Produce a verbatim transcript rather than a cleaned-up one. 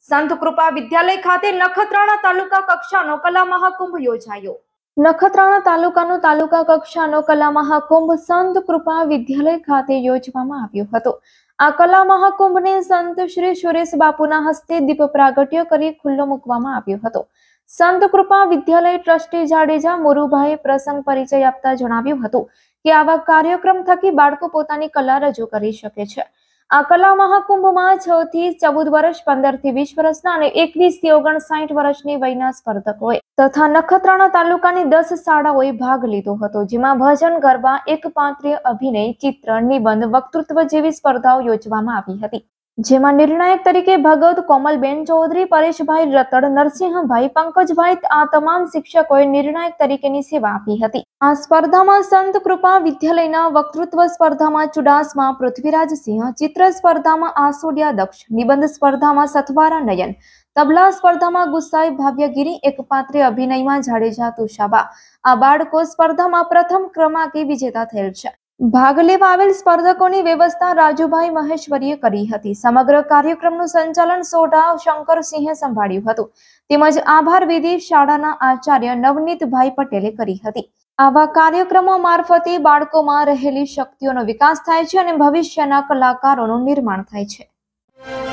સંત કૃપા વિદ્યાલય ખાતે નખત્રાણા તાલુકા કક્ષાનો કલા મહાકુંભ યોજાયો। નખત્રાણા તાલુકાનો તાલુકા કક્ષાનો કલા મહાકુંભ સંત કૃપા વિદ્યાલય ખાતે યોજવામાં આવ્યો હતો। આ કલા મહાકુંભને સંત શ્રી સુરેશ બાપુના હસ્તે દીપ પ્રાગટ્ય કરી ખુલ્લો મૂકવામાં આવ્યો હતો। સંત કૃપા વિદ્યાલય ટ્રસ્ટી જાડેજા મોરુભાઈએ પ્રસંગ પરિચય આપતા જણાવ્યું હતું કે આવા કાર્યક્રમ થકી બાળકો પોતાની કલા રજૂ કરી શકે છે। આ કલા મહાકુંભમાં છ થી ચૌદ વર્ષ, પંદર થી વીસ વર્ષના અને એકવીસ થી ઓગણસાઠ વર્ષની વયના સ્પર્ધકોએ તથા નખત્રાણા તાલુકાની દસ શાળાઓએ ભાગ લીધો હતો, જેમાં ભજન, ગરબા, એકપાત્રીય અભિનય, ચિત્ર, નિબંધ, વક્તૃત્વ જેવી સ્પર્ધાઓ યોજવામાં આવી હતી, જેમાં નિર્ણાયક તરીકે ભગત, કોમલબેન ચૌધરી, પરેશભાઈ રતડ, નરસિંહભાઈ, પંકજભાઈ આ તમામ શિક્ષકોએ નિર્ણાયક તરીકેની સેવા આપી હતી। આ સ્પર્ધામાં સંત કૃપા વિદ્યાલયના વક્તૃત્વ સ્પર્ધામાં ચુડાસમા પૃથ્વીરાજસિંહ, ચિત્ર સ્પર્ધામાં આસોડિયા દક્ષ, નિબંધ સ્પર્ધામાં સથવારા નયન, તબલા સ્પર્ધામાં ગુસાઈ ભાવ્યગીરી, એકપાત્રીય અભિનયમાં જાડેજા તુષાબા આ બાળકો સ્પર્ધામાં પ્રથમ ક્રમાંકે વિજેતા થયેલ છે। ભાગ લેવા આવેલ સ્પર્ધકોની વ્યવસ્થા રાજુભાઈ મહેશ્વરીએ કરી હતી। સમગ્ર કાર્યક્રમનું સંચાલન સોઢા શંકરસિંહે સંભાળ્યું હતું, તેમજ આભાર વિધિ શાળાના આચાર્ય નવનીતભાઈ પટેલે કરી હતી। આવા કાર્યક્રમો મારફતે બાળકોમાં રહેલી શક્તિઓનો વિકાસ થાય છે અને ભવિષ્યના કલાકારોનું નિર્માણ થાય છે।